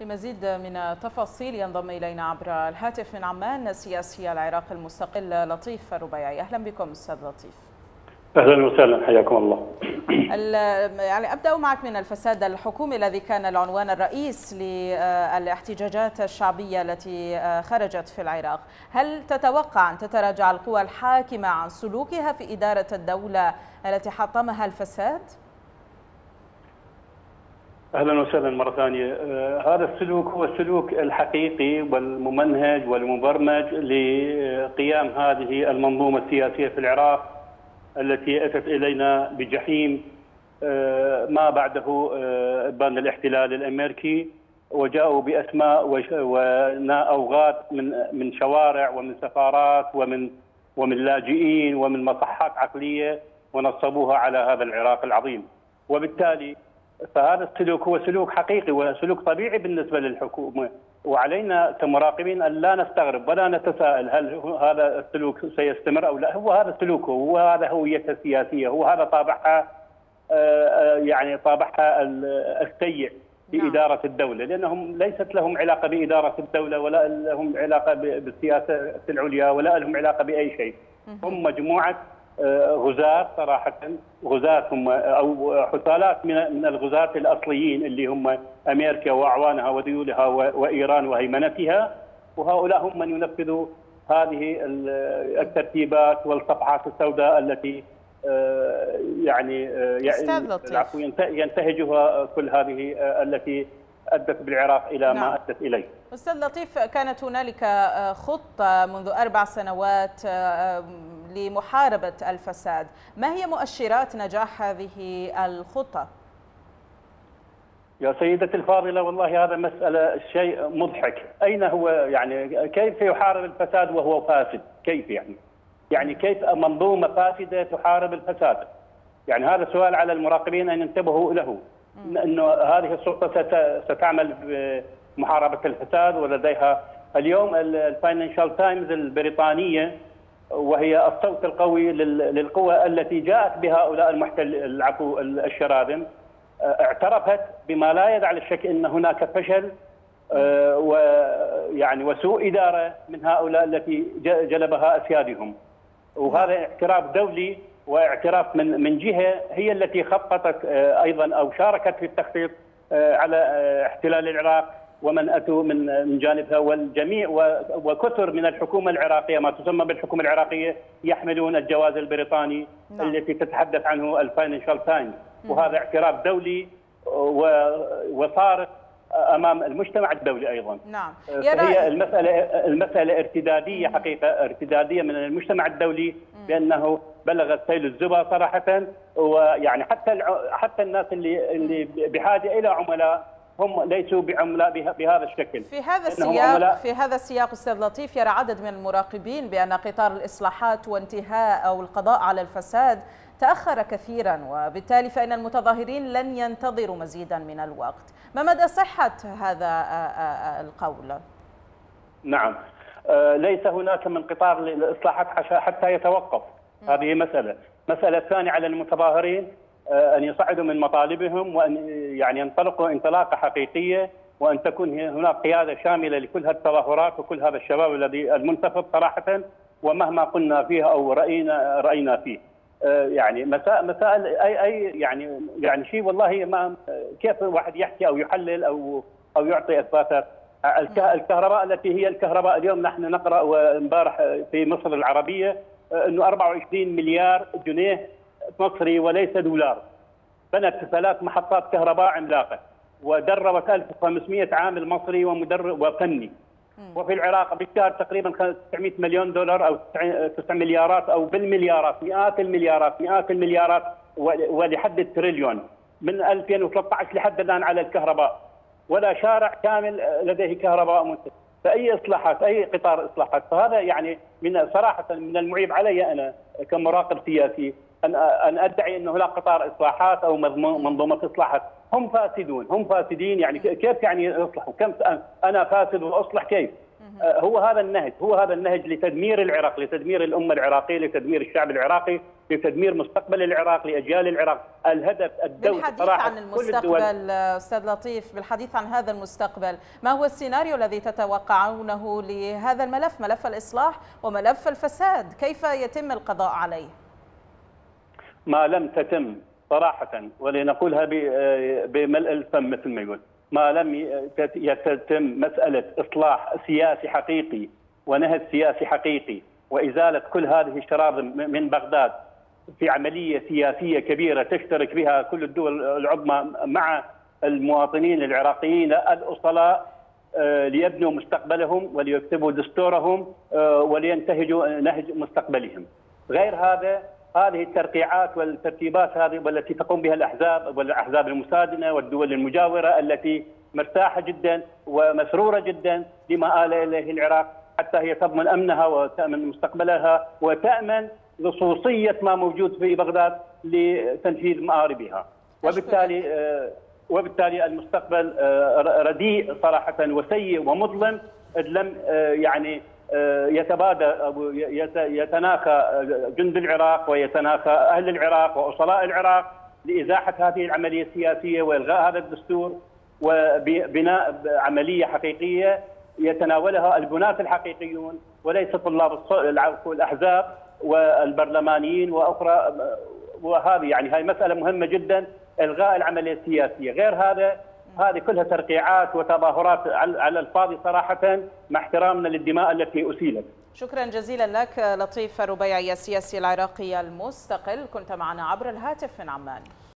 لمزيد من التفاصيل ينضم إلينا عبر الهاتف من عمان سياسي العراق المستقل لطيف الربيعي. أهلا بكم أستاذ لطيف. أهلا وسهلا، حياكم الله. يعني أبدأ معك من الفساد الحكومي الذي كان العنوان الرئيس للاحتجاجات الشعبية التي خرجت في العراق. هل تتوقع أن تتراجع القوى الحاكمة عن سلوكها في إدارة الدولة التي حطمها الفساد؟ أهلا وسهلا مرة ثانية. هذا السلوك هو السلوك الحقيقي والممنهج والمبرمج لقيام هذه المنظومة السياسية في العراق التي أتت إلينا بجحيم ما بعده إبان الاحتلال الأمريكي، وجاءوا بأسماء وأوغاد من شوارع ومن سفارات ومن لاجئين ومن مصحات عقلية، ونصبوها على هذا العراق العظيم. وبالتالي فهذا السلوك هو سلوك حقيقي وسلوك طبيعي بالنسبة للحكومة، وعلينا كمراقبين أن لا نستغرب ولا نتساءل هل هذا السلوك سيستمر أو لا. هو هذا سلوكه، هو هذا هويته السياسية، هو هذا طابعها، يعني طابعها السيء في إدارة الدولة، لأنهم ليست لهم علاقة بإدارة الدولة ولا لهم علاقة بالسياسة العليا ولا لهم علاقة بأي شيء. هم مجموعة غزاة صراحة، غزاة هم أو حثالات من الغزاة الأصليين اللي هم أمريكا وأعوانها وذيولها وإيران وهيمنتها، وهؤلاء هم من ينفذوا هذه الترتيبات والصفحات السوداء التي يعني ينتهجها كل هذه التي أدت بالعراق إلى ما أدت إليه. أستاذ لطيف، كانت هنالك خطة منذ 4 سنوات لمحاربة الفساد، ما هي مؤشرات نجاح هذه الخطة؟ يا سيدتي الفاضلة، والله هذا مسألة شيء مضحك. أين هو؟ يعني كيف يحارب الفساد وهو فاسد؟ كيف يعني كيف منظومة فاسدة تحارب الفساد؟ يعني هذا سؤال على المراقبين أن ينتبهوا له، أنه هذه السلطة ستعمل بمحاربة الفساد، ولديها اليوم الفاينانشال تايمز البريطانية، وهي الصوت القوي للقوى التي جاءت بهؤلاء العفو الشراذم، اعترفت بما لا يدع للشك ان هناك فشل ويعني وسوء اداره من هؤلاء التي جلبها اسيادهم، وهذا اعتراف دولي واعتراف من جهه هي التي خططت ايضا او شاركت في التخطيط على احتلال العراق، ومن اتوا من جانبها، والجميع وكثر من الحكومه العراقيه، ما تسمى بالحكومه العراقيه، يحملون الجواز البريطاني التي تتحدث عنه الفاينانشال تايمز، وهذا اعتراف دولي وصارخ امام المجتمع الدولي ايضا. نعم. هي المساله ارتداديه، حقيقه ارتداديه من المجتمع الدولي، بانه بلغت سيل الزبا صراحه، ويعني حتى الناس اللي بحاجه الى عملاء هم ليسوا بعملاء بهذا الشكل. في هذا السياق استاذ لطيف، يرى عدد من المراقبين بان قطار الاصلاحات وانتهاء او القضاء على الفساد تاخر كثيرا، وبالتالي فان المتظاهرين لن ينتظروا مزيدا من الوقت. ما مدى صحه هذا القول؟ نعم، ليس هناك من قطار الاصلاحات حتى يتوقف. هذه مسألة ثانية على المتظاهرين أن يصعدوا من مطالبهم، وأن يعني ينطلقوا انطلاقة حقيقية، وأن تكون هناك قيادة شاملة لكل هذه التظاهرات وكل هذا الشباب الذي المنتفض صراحة، ومهما قلنا فيها أو رأينا فيه. يعني مسائل أي يعني شيء والله ما كيف الواحد يحكي أو يحلل أو يعطي إثباتات. الكهرباء التي هي الكهرباء، اليوم نحن نقرأ وامبارح في مصر العربية أنه 24 مليار جنيه مصري وليس دولار، بنت 3 محطات كهرباء عملاقة، ودربت 1500 عامل مصري ومدرب وفني. وفي العراق بالشهر تقريبا 900 مليون دولار أو 9 مليارات أو بالمليارات، مئات المليارات ولحد التريليون من 2013 لحد الآن على الكهرباء، ولا شارع كامل لديه كهرباء منتج. فأي إصلاحات، أي قطار إصلاحات؟ فهذا يعني صراحة من المعيب علي أنا كمراقب سياسي أن أدعي أن هناك قطار إصلاحات أو منظومة إصلاحات. هم فاسدين، يعني كيف يعني يصلحوا؟ كم أنا فاسد وأصلح كيف؟ هو هذا النهج لتدمير العراق، لتدمير الأمة العراقية، لتدمير الشعب العراقي، لتدمير مستقبل العراق، لأجيال العراق. الهدف الدولي بالحديث عن المستقبل أستاذ لطيف، بالحديث عن هذا المستقبل، ما هو السيناريو الذي تتوقعونه لهذا الملف، ملف الإصلاح وملف الفساد؟ كيف يتم القضاء عليه؟ ما لم تتم صراحة، ولنقولها بملء الفم مثل ما يقول، ما لم يتم مسألة إصلاح سياسي حقيقي ونهج سياسي حقيقي وإزالة كل هذه الشرار من بغداد في عملية سياسية كبيرة تشترك بها كل الدول العظمى مع المواطنين العراقيين الأصلاء ليبنوا مستقبلهم وليكتبوا دستورهم ولينتهجوا نهج مستقبلهم. غير هذا، هذه الترقيعات والترتيبات هذه والتي تقوم بها الأحزاب والأحزاب المساندة والدول المجاورة التي مرتاحة جدا ومسرورة جدا لما آل إليه العراق، حتى هي تضمن أمنها وتأمن مستقبلها وتأمن خصوصية ما موجود في بغداد لتنفيذ مآربها. وبالتالي المستقبل رديء صراحة وسيء ومظلم، لم يعني يتبادى أو يتناخى جند العراق ويتناخى أهل العراق وأصلاء العراق لإزاحة هذه العملية السياسية وإلغاء هذا الدستور وبناء عملية حقيقية يتناولها البناة الحقيقيون وليس طلاب الأحزاب والبرلمانيين وأخرى. وهذه يعني هاي مسألة مهمة جدا، إلغاء العملية السياسية. غير هذا، هذه كلها ترقيعات وتظاهرات على الفاضي صراحة، مع احترامنا للدماء التي أسيلت. شكرا جزيلا لك لطيف الربيعي، السياسي العراقي المستقل، كنت معنا عبر الهاتف من عمان.